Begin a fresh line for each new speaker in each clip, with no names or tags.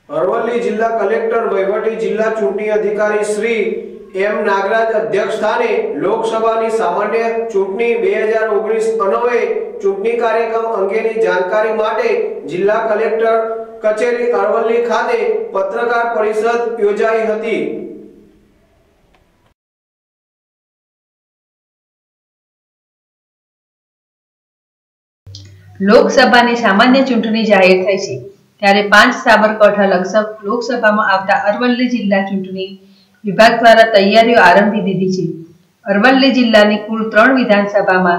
અરવલ્લી જિલ્લા કલેક્ટર વહીવટી જિલ્લા ચૂંટણી અધિકારી શ્રી એમ નાગરાજ અધ્યક્ષસ્થાને લોકસભાની સામાન્ય ચૂંટણી 2019 અન્વયે ચૂંટણી કાર્યક્રમ અંગેની જાણકારી માટે જિલ્લા કલેક્ટર કચેરી અરવલ્લી ખાતે પત્રકાર પરિષદ યોજાઈ હતી।
લોકસભાની સામાન્ય ચૂંટણી જાહેર થઈ છે ત્યારે 5 સાબરકાંઠા લોકસભામાં આવતા અરવલ્લી જિલ્લા ચૂંટણી વિભાગ દ્વારા તૈયારીઓ આરંભી દીધી છે। અરવલ્લી જિલ્લાની કુલ 3 વિધાનસભામાં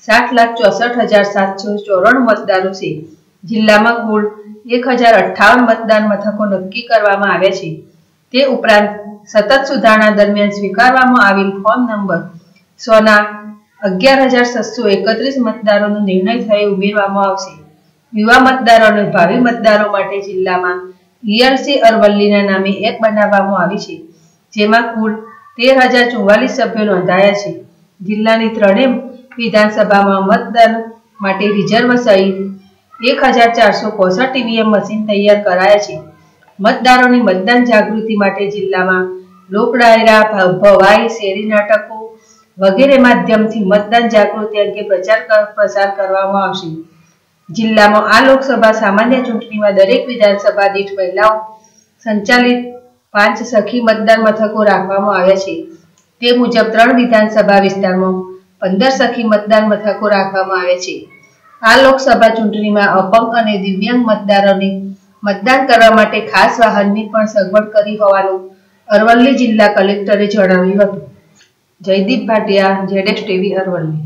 60,64,794 મતદારો છે। જિલ્લામાં કુલ 1058 મતદાન મથકો નક્કી કરવામાં આવ્યા છે। તે ઉપરાંત સતત સુધારણા દરમિયાન સ્વીકારવામાં આવેલ ફોર્મ નંબર 100 ના 11,631 મતદારોનો નિર્ણય થયે ઉમેરવામાં આવશે। યુવા મતદારો અને ભાવિ મતદારો માટે જિલ્લામાં ઈઆરસી અરવલ્લીના નામે એપ બનાવવામાં આવી છે, જેમાં કુલ 13,044 સભ્યો નોંધાયા છે। જિલ્લાની ત્રણેય વિધાનસભામાં મતદાન માટે રિઝર્વ સહિત 1,465 ઈવીએમ મશીન તૈયાર કરાયા છે। મતદારોની મતદાન જાગૃતિ માટે જિલ્લામાં લોક ડાયરા, ભવાઈ, શેરી નાટકો વગેરે માધ્યમથી મતદાન જાગૃતિ અંગે પ્રચાર કરવામાં આવશે। જિલ્લામાં આ લોકસભા સામાન્ય ચૂંટણીમાં દરેક વિધાનસભા દીઠ મહિલાઓ સંચાલિત 5 સખી મતદાન મથકો રાખવામાં આવ્યા છે। તે મુજબ 3 વિધાનસભા વિસ્તારમાં 15 સખી મતદાન મથકો રાખવામાં આવ્યા છે। આ લોકસભા ચૂંટણીમાં અપંગ અને દિવ્યાંગ મતદારોને મતદાન કરવા માટે ખાસ વાહનની પણ સગવડ કરી હોવાનું અરવલ્લી જિલ્લા કલેક્ટરે જણાવ્યું હતું। Jaydeep Bhatia, ZX TV, Aravalli.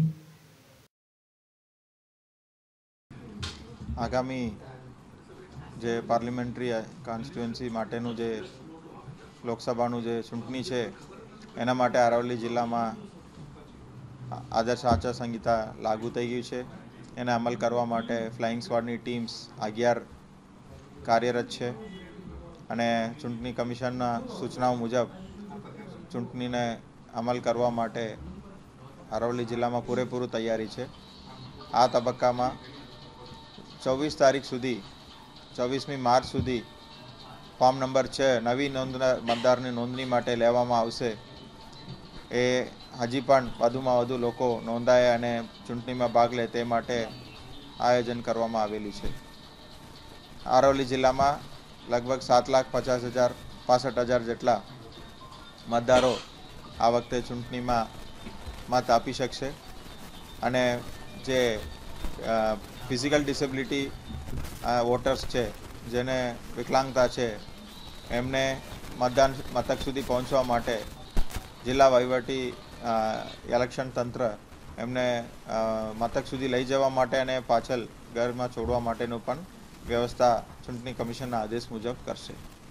આગામી જે પાર્લિમેન્ટરી કોન્સ્ટિટ્યુઅન્સી માટેનું જે લોકસભાનું જે ચૂંટણી છે એના માટે અરવલ્લી જિલ્લામાં આદર્શ આચાર સંહિતા લાગુ થઈ ગઈ છે। એને અમલ કરવા માટે ફ્લાઇંગ સ્ક્વોડની ટીમ્સ 11 કાર્યરત છે અને ચૂંટણી કમિશનના સૂચનાઓ મુજબ ચૂંટણીને અમલ કરવા માટે અરવલ્લી જિલ્લામાં પૂરેપૂરી તૈયારી છે। આ તબક્કામાં 24 તારીખ સુધી 24મી માર્ચ સુધી ફોર્મ નંબર 6 નવી મતદારની નોંધણી માટે લેવામાં આવશે। એ હજી પણ વધુમાં વધુ લોકો નોંધાય અને ચૂંટણીમાં ભાગ લે તે માટે આયોજન કરવામાં આવેલું છે। અરવલ્લી જિલ્લામાં લગભગ 7,50,000 જેટલા મતદારો આ વખતે ચૂંટણીમાં મત આપી શકશે અને જે ફિઝિકલ ડિસેબિલિટી વોટર્સ છે, જેને વિકલાંગતા છે, એમને મતદાન મથક સુધી પહોંચવા માટે જિલ્લા વહીવટી ઇલેક્શન તંત્ર એમને મથક સુધી લઈ જવા માટે અને પાછળ ઘરમાં છોડવા માટેનું પણ વ્યવસ્થા ચૂંટણી કમિશનના આદેશ મુજબ કરશે।